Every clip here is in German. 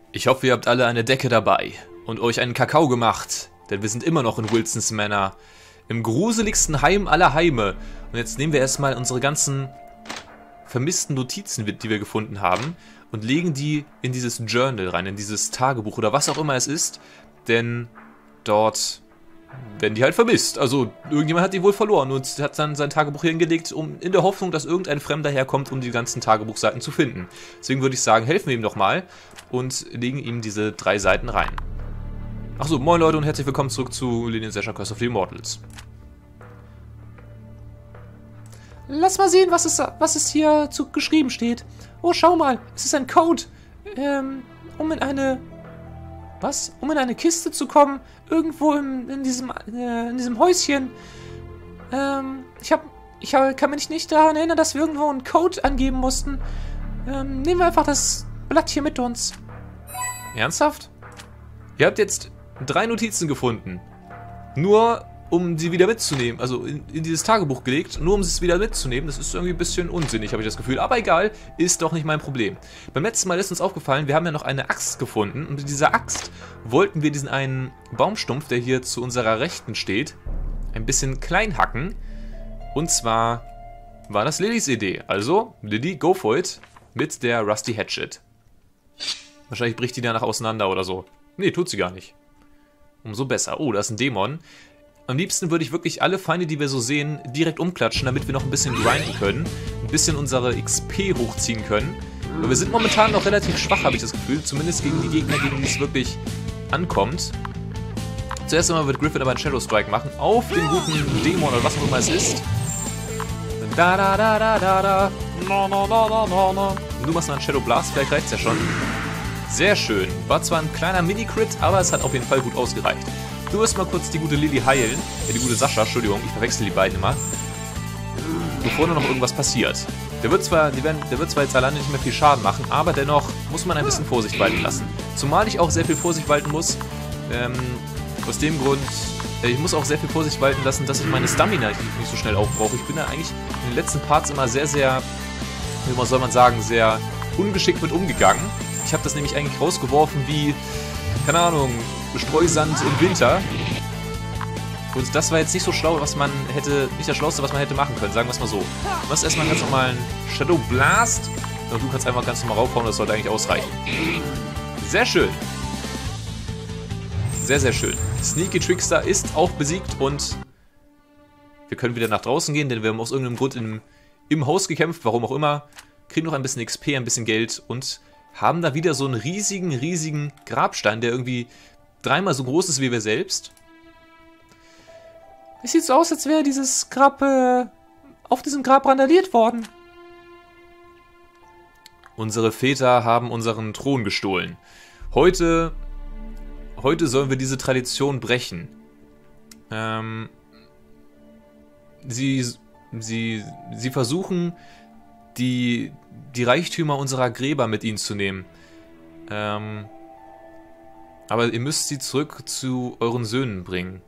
Ich hoffe, ihr habt alle eine Decke dabei und euch einen Kakao gemacht, denn wir sind immer noch in Wilsons Manor, im gruseligsten Heim aller Heime. Und jetzt nehmen wir erstmal unsere ganzen vermissten Notizen, die wir gefunden haben, und legen die in dieses Journal rein, in dieses Tagebuch oder was auch immer es ist, denn dort werden die halt vermisst. Also irgendjemand hat die wohl verloren und hat dann sein Tagebuch hingelegt, in der Hoffnung, dass irgendein Fremder herkommt, um die ganzen Tagebuchseiten zu finden. Deswegen würde ich sagen, helfen wir ihm doch mal und legen ihm diese 3 Seiten rein. Achso, moin Leute und herzlich willkommen zurück zu Lineage Session Curse of the Immortals. Lass mal sehen, was es hier geschrieben steht. Oh, schau mal, es ist ein Code, um in eine Kiste zu kommen, irgendwo in diesem Häuschen. Ich kann mich nicht daran erinnern, dass wir irgendwo einen Code angeben mussten. Nehmen wir einfach das Blatt hier mit uns. Ernsthaft? Ihr habt jetzt 3 Notizen gefunden. Nur um sie wieder mitzunehmen. Also in dieses Tagebuch gelegt, nur um es wieder mitzunehmen. Das ist irgendwie ein bisschen unsinnig, habe ich das Gefühl. Aber egal, ist doch nicht mein Problem. Beim letzten Mal ist uns aufgefallen, wir haben ja noch eine Axt gefunden. Und mit dieser Axt wollten wir diesen einen Baumstumpf, der hier zu unserer Rechten steht, ein bisschen klein hacken. Und zwar war das Lillys Idee. Also, Lilly, go for it mit der Rusty Hatchet. Wahrscheinlich bricht die danach auseinander oder so. Nee, tut sie gar nicht. Umso besser. Oh, da ist ein Dämon. Am liebsten würde ich wirklich alle Feinde, die wir so sehen, direkt umklatschen, damit wir noch ein bisschen grinden können. Ein bisschen unsere XP hochziehen können. Weil wir sind momentan noch relativ schwach, habe ich das Gefühl. Zumindest gegen die Gegner, gegen die es wirklich ankommt. Zuerst einmal wird Griffin aber einen Shadow Strike machen. Auf den guten Dämon oder was auch immer es ist. Da da da da da da. No, no, no, no, no, no. Und du machst noch einen Shadow Blast, vielleicht reicht es ja schon. Sehr schön. War zwar ein kleiner Mini-Crit, aber es hat auf jeden Fall gut ausgereicht. Du wirst mal kurz die gute Lilly heilen. Die gute Sascha, Entschuldigung, ich verwechsel die beiden immer. Bevor nur noch irgendwas passiert. Der wird zwar jetzt alleine nicht mehr viel Schaden machen, aber dennoch muss man ein bisschen Vorsicht walten lassen. Zumal ich auch sehr viel Vorsicht walten muss. Aus dem Grund, ich muss auch sehr viel Vorsicht walten lassen, dass ich meine Stamina nicht so schnell aufbrauche. Ich bin da eigentlich in den letzten Parts immer sehr, wie soll man sagen, sehr ungeschickt mit umgegangen. Ich habe das nämlich eigentlich rausgeworfen wie, keine Ahnung, Streusand im Winter. Und das war jetzt nicht so schlau, nicht das Schlauste, was man hätte machen können, sagen wir es mal so. Du machst erstmal ganz normal einen Shadow Blast und du kannst einfach ganz normal raufhauen, das sollte eigentlich ausreichen. Sehr schön. Sehr, sehr schön. Sneaky Trickster ist auch besiegt und wir können wieder nach draußen gehen, denn wir haben aus irgendeinem Grund im Haus gekämpft, warum auch immer. Kriegen noch ein bisschen XP, ein bisschen Geld und haben da wieder so einen riesigen Grabstein, der irgendwie 3-mal so groß ist wie wir selbst. Es sieht so aus, als wäre dieses Grab auf diesem Grab randaliert worden. Unsere Väter haben unseren Thron gestohlen. Heute sollen wir diese Tradition brechen. Sie versuchen, die Reichtümer unserer Gräber mit ihnen zu nehmen. Aber ihr müsst sie zurück zu euren Söhnen bringen.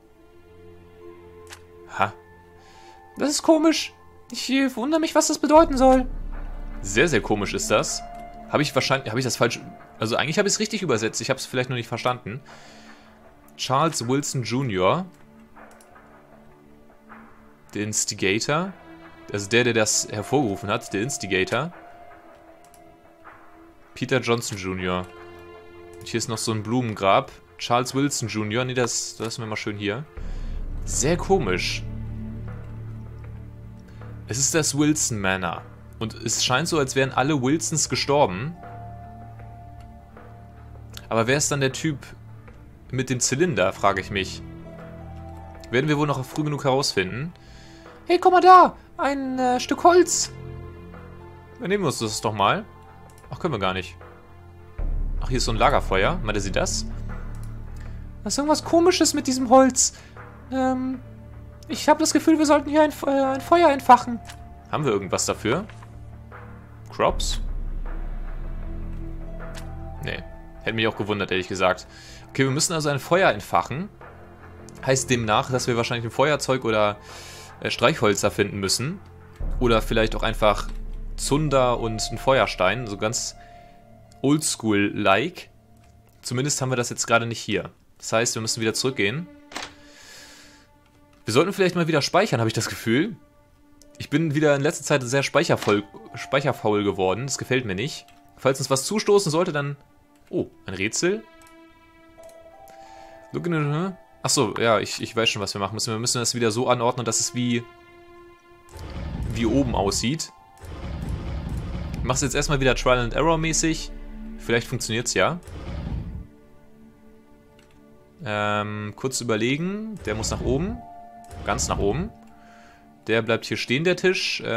Ha. Das ist komisch. Ich wundere mich, was das bedeuten soll. Sehr, sehr komisch ist das. Habe ich das falsch... Also eigentlich habe ich es richtig übersetzt. Ich habe es vielleicht nur nicht verstanden. Charles Wilson Jr. Der Instigator. Also der das hervorgerufen hat. Der Instigator. Peter Johnson Jr. Und hier ist noch so ein Blumengrab. Charles Wilson Jr. Nee, das lassen wir mal schön hier. Sehr komisch. Es ist das Wilson Manor. Und es scheint so, als wären alle Wilsons gestorben. Aber wer ist dann der Typ mit dem Zylinder, frage ich mich. Werden wir wohl noch früh genug herausfinden. Hey, guck mal da! Ein Stück Holz. Dann nehmen wir uns das doch mal. Ach, können wir gar nicht. Ach, hier ist so ein Lagerfeuer. Meinte sie das? Das ist irgendwas Komisches mit diesem Holz. Ich habe das Gefühl, wir sollten hier ein Feuer entfachen. Haben wir irgendwas dafür? Crops? Nee. Hätte mich auch gewundert, ehrlich gesagt. Okay, wir müssen also ein Feuer entfachen. Heißt demnach, dass wir wahrscheinlich ein Feuerzeug oder Streichholz erfinden müssen. Oder vielleicht auch einfach Zunder und ein Feuerstein. So ganz oldschool-like. Zumindest haben wir das jetzt gerade nicht hier. Das heißt, wir müssen wieder zurückgehen. Wir sollten vielleicht mal wieder speichern, habe ich das Gefühl. Ich bin wieder in letzter Zeit sehr speicherfaul geworden. Das gefällt mir nicht. Falls uns was zustoßen sollte, dann... Oh, ein Rätsel. Achso, ja, ich weiß schon, was wir machen müssen. Wir müssen das wieder so anordnen, dass es wie oben aussieht. Ich mache es jetzt erstmal wieder Trial and Error mäßig. Vielleicht funktioniert es ja. Kurz überlegen. Der muss nach oben. Ganz nach oben. Der bleibt hier stehen, der Tisch. Ich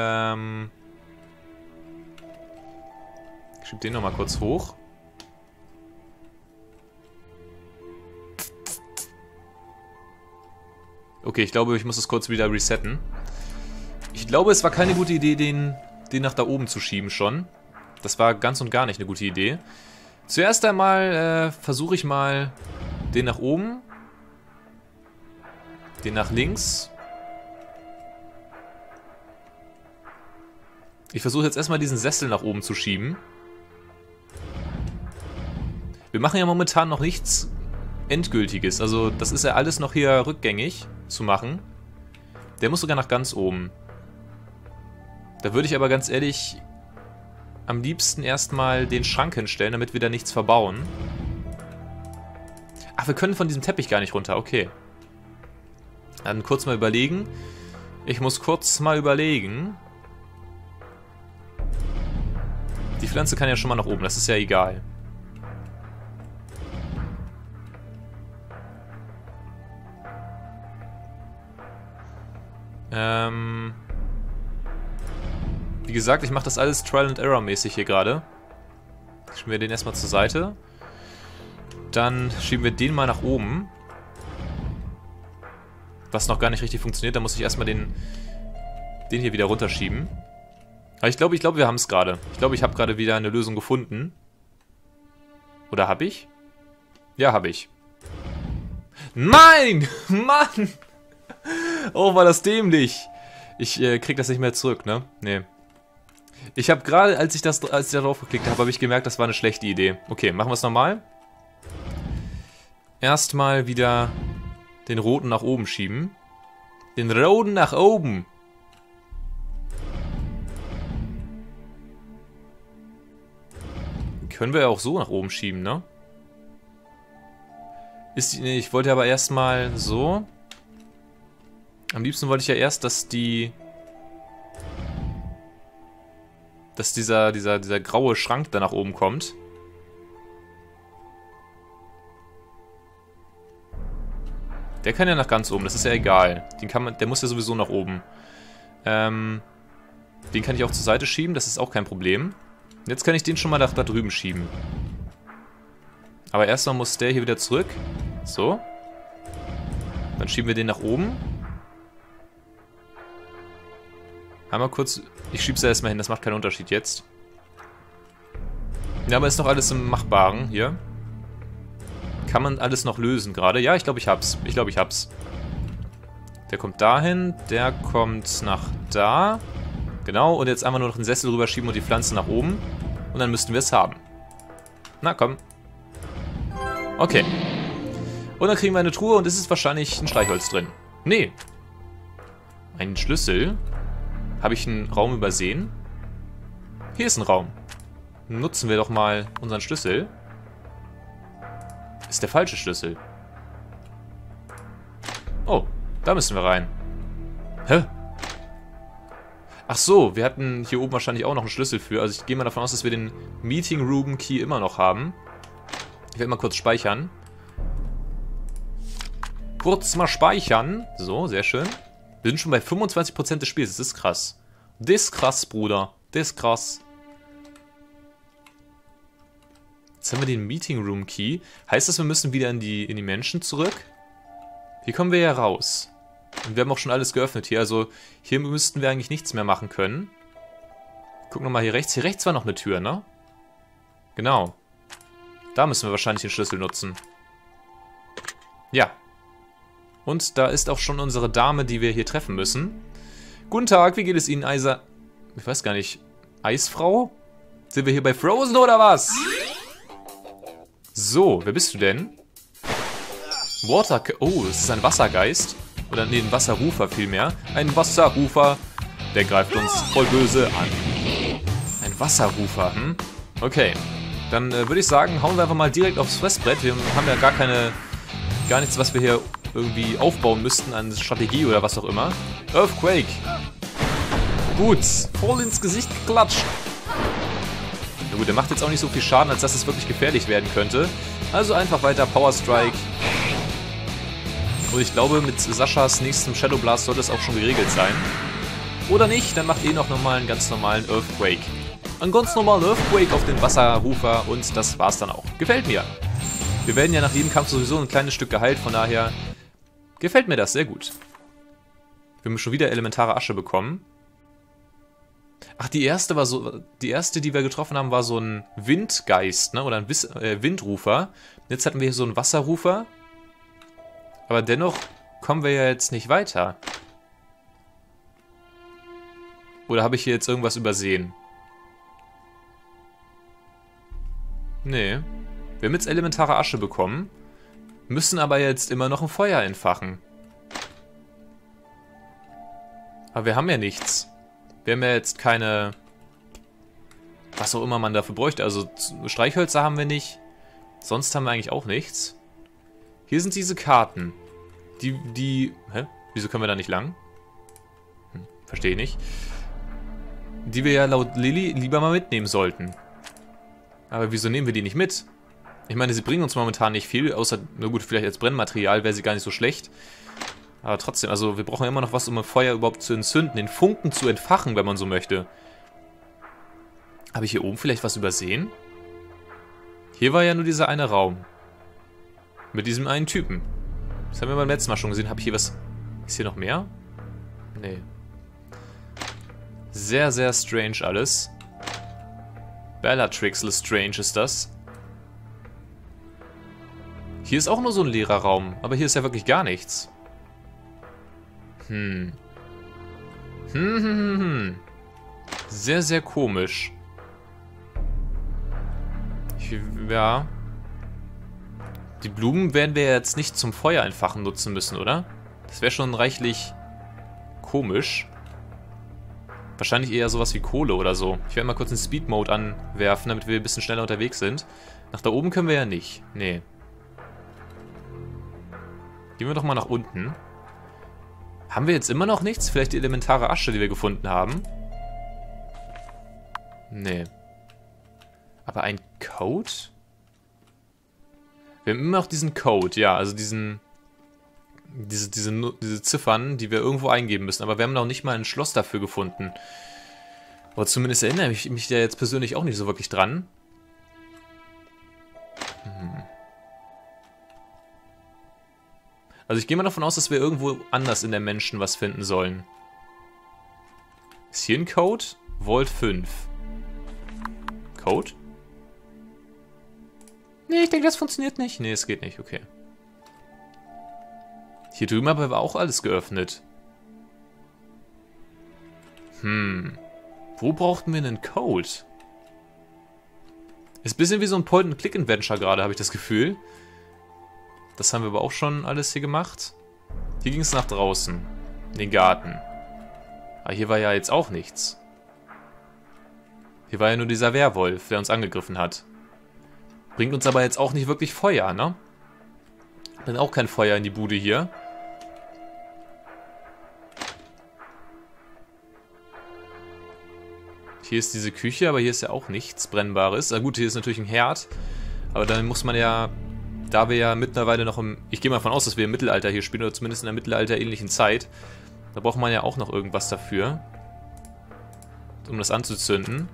schiebe den nochmal kurz hoch. Okay, ich glaube, ich muss es kurz wieder resetten. Ich glaube, es war keine gute Idee, den nach da oben zu schieben schon. Das war ganz und gar nicht eine gute Idee. Zuerst einmal versuche ich mal den nach oben. Den nach links. Ich versuche jetzt erstmal diesen Sessel nach oben zu schieben. Wir machen ja momentan noch nichts Endgültiges. Also das ist ja alles noch hier rückgängig zu machen. Der muss sogar nach ganz oben. Da würde ich aber ganz ehrlich am liebsten erstmal den Schrank hinstellen, damit wir da nichts verbauen. Ach, wir können von diesem Teppich gar nicht runter. Okay. Dann kurz mal überlegen. Ich muss kurz mal überlegen. Die Pflanze kann ja schon mal nach oben. Das ist ja egal. Wie gesagt, ich mache das alles Trial and Error mäßig hier gerade. Schieben wir den erstmal zur Seite. Dann schieben wir den mal nach oben. Was noch gar nicht richtig funktioniert. Da muss ich erstmal den hier wieder runterschieben. Aber ich glaube, wir haben es gerade. Ich glaube, ich habe gerade wieder eine Lösung gefunden. Oder habe ich? Ja, habe ich. Nein! Mann! Oh, war das dämlich. Ich krieg das nicht mehr zurück, ne? Nee. Ich habe gerade, als ich da drauf geklickt habe, ich gemerkt, das war eine schlechte Idee. Okay, machen wir es nochmal. Erstmal wieder den roten nach oben schieben. Den roten nach oben. Können wir ja auch so nach oben schieben, ne? Ich wollte aber erstmal so. Am liebsten wollte ich ja erst, dass dieser graue Schrank da nach oben kommt. Der kann ja nach ganz oben, das ist ja egal. Der muss ja sowieso nach oben. Den kann ich auch zur Seite schieben, das ist auch kein Problem. Jetzt kann ich den schon mal da drüben schieben. Aber erstmal muss der hier wieder zurück. So. Dann schieben wir den nach oben. Einmal kurz. Ich schieb's ja erstmal hin, das macht keinen Unterschied jetzt. Ja, aber ist noch alles im Machbaren hier. Kann man alles noch lösen gerade? Ja, ich glaube, ich hab's. Der kommt dahin, der kommt nach da. Genau, und jetzt einfach nur noch den Sessel rüberschieben und die Pflanze nach oben. Und dann müssten wir es haben. Na komm. Okay. Und dann kriegen wir eine Truhe und es ist wahrscheinlich ein Streichholz drin. Nee. Ein Schlüssel. Habe ich einen Raum übersehen? Hier ist ein Raum. Nutzen wir doch mal unseren Schlüssel. Ist der falsche Schlüssel. Oh, da müssen wir rein. Hä? Ach so, wir hatten hier oben wahrscheinlich auch noch einen Schlüssel für. Also ich gehe mal davon aus, dass wir den Meeting Room Key immer noch haben. Ich werde mal kurz speichern. Kurz mal speichern. So, sehr schön. Wir sind schon bei 25% des Spiels. Das ist krass. Das ist krass, Bruder. Das ist krass. Jetzt haben wir den Meeting Room Key. Heißt das, wir müssen wieder in die Menschen zurück? Hier kommen wir ja raus. Und wir haben auch schon alles geöffnet hier. Also hier müssten wir eigentlich nichts mehr machen können. Gucken wir mal hier rechts. Hier rechts war noch eine Tür, ne? Genau. Da müssen wir wahrscheinlich den Schlüssel nutzen. Ja. Und da ist auch schon unsere Dame, die wir hier treffen müssen. Guten Tag, wie geht es Ihnen, ich weiß gar nicht. Eisfrau? Sind wir hier bei Frozen oder was? So, wer bist du denn? Oh, das ist ein Wassergeist. Oder nee, ein Wasserrufer vielmehr. Ein Wasserrufer. Der greift uns voll böse an. Ein Wasserrufer, hm? Okay. Dann würde ich sagen, hauen wir einfach mal direkt aufs Fressbrett. Wir haben ja gar nichts, was wir hier irgendwie aufbauen müssten an Strategie oder was auch immer. Earthquake. Gut, voll ins Gesicht geklatscht. Na gut, der macht jetzt auch nicht so viel Schaden, als dass es wirklich gefährlich werden könnte. Also einfach weiter Power Strike. Und ich glaube, mit Saschas nächstem Shadow Blast sollte es auch schon geregelt sein. Oder nicht, dann macht ihr noch nochmal einen ganz normalen Earthquake. Einen ganz normalen Earthquake auf den Wasserrufer und das war's dann auch. Gefällt mir. Wir werden ja nach jedem Kampf sowieso ein kleines Stück geheilt, von daher gefällt mir das sehr gut. Wir haben schon wieder elementare Asche bekommen. Ach, die erste, die wir getroffen haben, war so ein Windgeist, ne? Oder ein Windrufer. Jetzt hatten wir hier so einen Wasserrufer. Aber dennoch kommen wir ja jetzt nicht weiter. Oder habe ich hier jetzt irgendwas übersehen? Nee. Wir haben jetzt elementare Asche bekommen. Müssen aber jetzt immer noch ein Feuer entfachen. Aber wir haben ja nichts. Wir haben ja jetzt keine... Was auch immer man dafür bräuchte. Also Streichhölzer haben wir nicht. Sonst haben wir eigentlich auch nichts. Hier sind diese Karten. Hä? Wieso können wir da nicht lang? Verstehe ich nicht. Die wir ja laut Lilly lieber mal mitnehmen sollten. Aber wieso nehmen wir die nicht mit? Ich meine, sie bringen uns momentan nicht viel, außer, na gut, vielleicht als Brennmaterial wäre sie gar nicht so schlecht. Aber trotzdem, also wir brauchen immer noch was, um ein Feuer überhaupt zu entzünden, den Funken zu entfachen, wenn man so möchte. Habe ich hier oben vielleicht was übersehen? Hier war ja nur dieser eine Raum. Mit diesem einen Typen. Das haben wir beim letzten Mal schon gesehen. Habe ich hier was... Ist hier noch mehr? Nee. Sehr, sehr strange alles. Bellatrix Lestrange ist das. Hier ist auch nur so ein leerer Raum. Aber hier ist ja wirklich gar nichts. Sehr, sehr komisch. Ja. Die Blumen werden wir jetzt nicht zum Feuer entfachen nutzen müssen, oder? Das wäre schon reichlich komisch. Wahrscheinlich eher sowas wie Kohle oder so. Ich werde mal kurz den Speed Mode anwerfen, damit wir ein bisschen schneller unterwegs sind. Nach da oben können wir ja nicht. Nee. Gehen wir doch mal nach unten. Haben wir jetzt immer noch nichts? Vielleicht die elementare Asche, die wir gefunden haben? Nee. Aber ein Code? Wir haben immer noch diesen Code, ja, also diese Ziffern, die wir irgendwo eingeben müssen. Aber wir haben noch nicht mal ein Schloss dafür gefunden. Oder zumindest erinnere ich mich da jetzt persönlich auch nicht so wirklich dran. Also ich gehe mal davon aus, dass wir irgendwo anders in der Menschen was finden sollen. Ist hier ein Code? Vault 5. Code? Nee, ich denke, das funktioniert nicht. Nee, es geht nicht, okay. Hier drüben aber war auch alles geöffnet. Wo brauchten wir einen Code? Ist ein bisschen wie so ein Point-and-Click-Adventure gerade, habe ich das Gefühl. Das haben wir aber auch schon alles hier gemacht. Hier ging es nach draußen. In den Garten. Aber hier war ja jetzt auch nichts. Hier war ja nur dieser Werwolf, der uns angegriffen hat. Bringt uns aber jetzt auch nicht wirklich Feuer, ne? Dann auch kein Feuer in die Bude hier. Hier ist diese Küche, aber hier ist ja auch nichts Brennbares. Na gut, hier ist natürlich ein Herd. Aber dann muss man ja, da wir ja mittlerweile noch im... Ich gehe mal davon aus, dass wir im Mittelalter hier spielen, oder zumindest in der mittelalterähnlichen Zeit. Da braucht man ja auch noch irgendwas dafür, um das anzuzünden.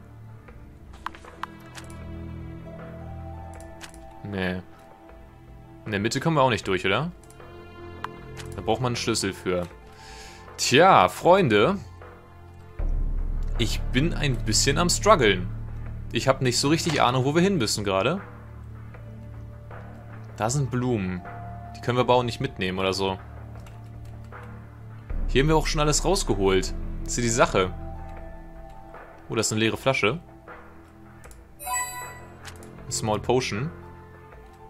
Nee. In der Mitte kommen wir auch nicht durch, oder? Da braucht man einen Schlüssel für. Tja, Freunde. Ich bin ein bisschen am struggeln. Ich habe nicht so richtig Ahnung, wo wir hin müssen gerade. Da sind Blumen. Die können wir aber auch nicht mitnehmen oder so. Hier haben wir auch schon alles rausgeholt. Das ist die Sache. Oh, das ist eine leere Flasche. Small Potion.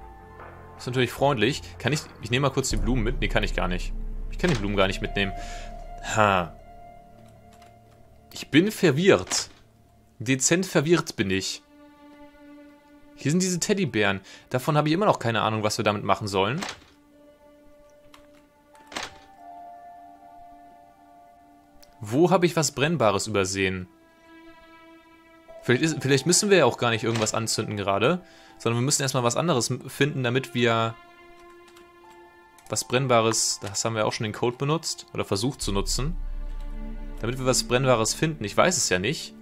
Ist natürlich freundlich. Kann ich nehme mal kurz die Blumen mit. Nee, kann ich gar nicht. Ich kann die Blumen gar nicht mitnehmen. Ha. Ich bin verwirrt. Dezent verwirrt bin ich. Hier sind diese Teddybären. Davon habe ich immer noch keine Ahnung, was wir damit machen sollen. Wo habe ich was Brennbares übersehen? Vielleicht müssen wir ja auch gar nicht irgendwas anzünden gerade, sondern wir müssen erstmal was anderes finden, damit wir was Brennbares, das haben wir auch schon den Code benutzt, oder versucht zu nutzen, damit wir was Brennbares finden. Ich weiß es ja nicht.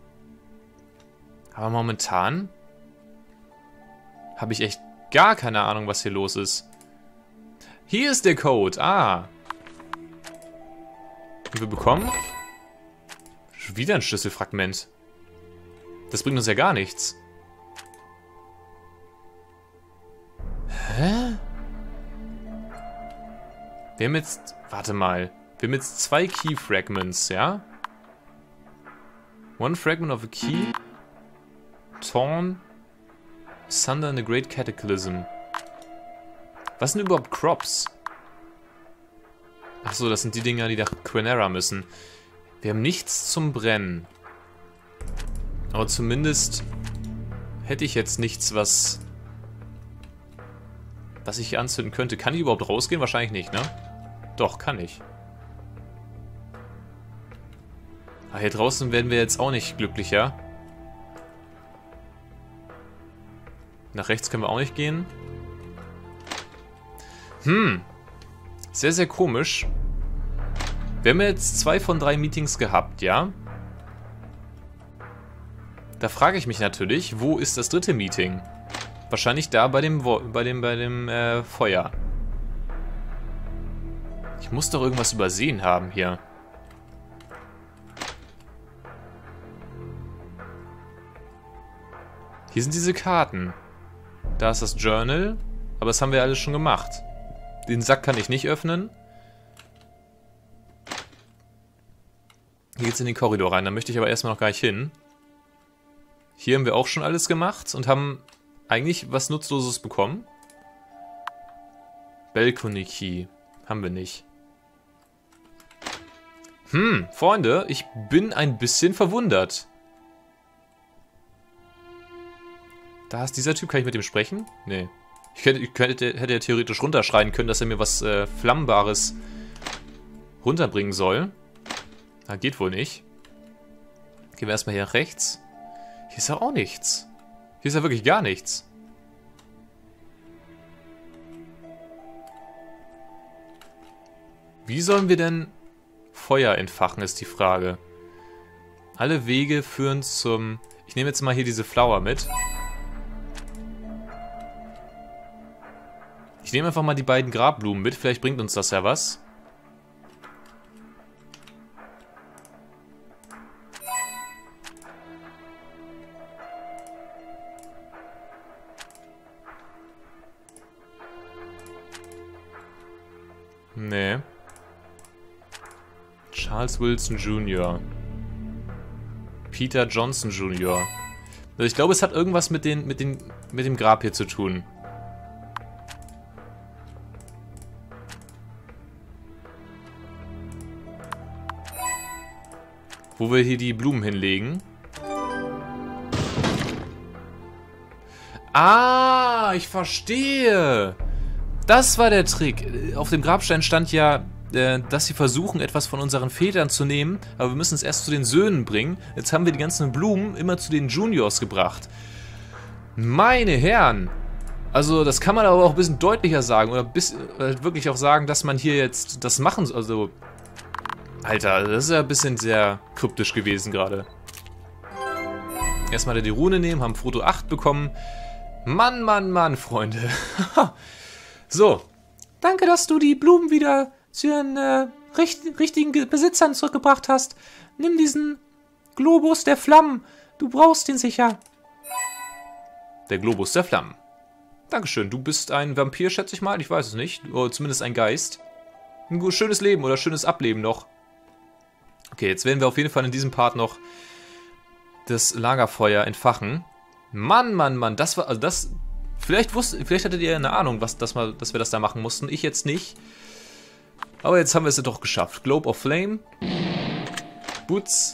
Aber momentan habe ich echt gar keine Ahnung, was hier los ist. Hier ist der Code. Ah. Und wir bekommen schon wieder ein Schlüsselfragment. Das bringt uns ja gar nichts. Hä? Wir haben jetzt... Warte mal. Wir haben jetzt 2 Key Fragments, ja? One fragment of a key. Torn. Sunder in the Great Cataclysm. Was sind überhaupt Crops? Achso, das sind die Dinger, die nach Quenera müssen. Wir haben nichts zum Brennen. Aber zumindest hätte ich jetzt nichts, was ich hier anzünden könnte. Kann ich überhaupt rausgehen? Wahrscheinlich nicht, ne? Doch, kann ich. Aber hier draußen werden wir jetzt auch nicht glücklicher. Nach rechts können wir auch nicht gehen. Sehr, sehr komisch. Wir haben jetzt 2 von 3 Meetings gehabt, ja? Da frage ich mich natürlich, wo ist das 3. Meeting? Wahrscheinlich da bei dem Feuer. Ich muss doch irgendwas übersehen haben hier. Hier sind diese Karten. Da ist das Journal, aber das haben wir alles schon gemacht. Den Sack kann ich nicht öffnen. Hier geht's in den Korridor rein, da möchte ich aber erstmal noch gar nicht hin. Hier haben wir auch schon alles gemacht und haben eigentlich was Nutzloses bekommen. Balcony Key. Haben wir nicht. Freunde, ich bin ein bisschen verwundert. Da ist dieser Typ, kann ich mit dem sprechen? Nee. Hätte ja theoretisch runterschreien können, dass er mir was Flammbares runterbringen soll. Na, geht wohl nicht. Gehen wir erstmal hier nach rechts. Hier ist ja auch nichts. Hier ist ja wirklich gar nichts. Wie sollen wir denn Feuer entfachen, ist die Frage. Alle Wege führen zum... Ich nehme jetzt mal hier diese Flower mit. Ich nehme einfach mal die beiden Grabblumen mit. Vielleicht bringt uns das ja was. Nee. Charles Wilson Jr. Peter Johnson Jr. Also ich glaube, es hat irgendwas mit dem Grab hier zu tun. Wo wir hier die Blumen hinlegen. Ah, ich verstehe. Das war der Trick. Auf dem Grabstein stand ja, dass sie versuchen, etwas von unseren Vätern zu nehmen, aber wir müssen es erst zu den Söhnen bringen. Jetzt haben wir die ganzen Blumen immer zu den Juniors gebracht. Meine Herren! Also, das kann man aber auch ein bisschen deutlicher sagen, oder wirklich auch sagen, dass man hier jetzt das machen soll. Also, Alter, das ist ja ein bisschen sehr kryptisch gewesen gerade. Erstmal die Rune nehmen, haben Frodo 8 bekommen. Mann, Mann, Mann, Freunde. So. Danke, dass du die Blumen wieder zu ihren richtigen Besitzern zurückgebracht hast. Nimm diesen Globus der Flammen. Du brauchst ihn sicher. Der Globus der Flammen. Dankeschön. Du bist ein Vampir, schätze ich mal. Ich weiß es nicht. Oder zumindest ein Geist. Ein schönes Leben oder schönes Ableben noch. Okay, jetzt werden wir auf jeden Fall in diesem Part noch das Lagerfeuer entfachen. Mann, Mann, Mann. Das war... Also das Vielleicht hattet ihr eine Ahnung, dass wir das da machen mussten. Ich jetzt nicht. Aber jetzt haben wir es ja doch geschafft. Globe of Flame. Boots.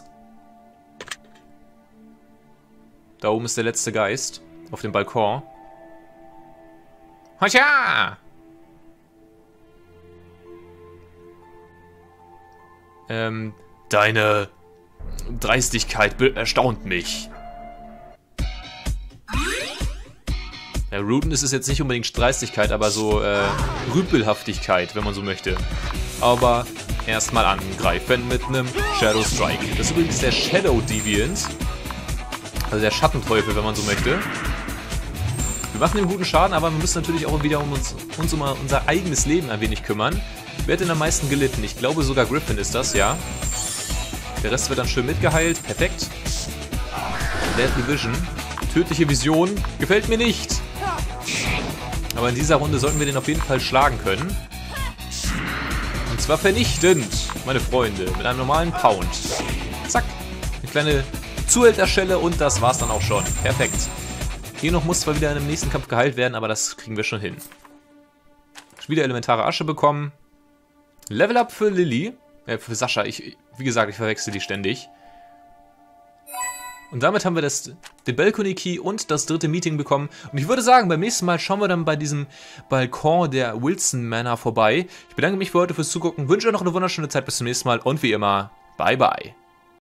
Da oben ist der letzte Geist. Auf dem Balkon. Hacha! Deine Dreistigkeit erstaunt mich. Ja, Rooten ist es jetzt nicht unbedingt Dreistigkeit, aber so Rüpelhaftigkeit, wenn man so möchte. Aber erstmal angreifen mit einem Shadow Strike. Das ist übrigens der Shadow Deviant. Also der Schattenteufel, wenn man so möchte. Wir machen ihm guten Schaden, aber wir müssen natürlich auch wieder um unser eigenes Leben ein wenig kümmern. Wer hat denn am meisten gelitten? Ich glaube sogar Griffin ist das, ja. Der Rest wird dann schön mitgeheilt. Perfekt. Deadly Vision. Tödliche Vision. Gefällt mir nicht. Aber in dieser Runde sollten wir den auf jeden Fall schlagen können. Und zwar vernichtend, meine Freunde. Mit einem normalen Pound. Zack. Eine kleine Zuhälterschelle und das war's dann auch schon. Perfekt. Genos muss zwar wieder in dem nächsten Kampf geheilt werden, aber das kriegen wir schon hin. Wieder elementare Asche bekommen. Level Up für Lilly. Für Sascha. Wie gesagt, ich verwechsel die ständig. Und damit haben wir den Balcony Key und das dritte Meeting bekommen. Und ich würde sagen, beim nächsten Mal schauen wir dann bei diesem Balkon der Wilson Manor vorbei. Ich bedanke mich für heute fürs Zugucken, wünsche euch noch eine wunderschöne Zeit bis zum nächsten Mal und wie immer, bye bye.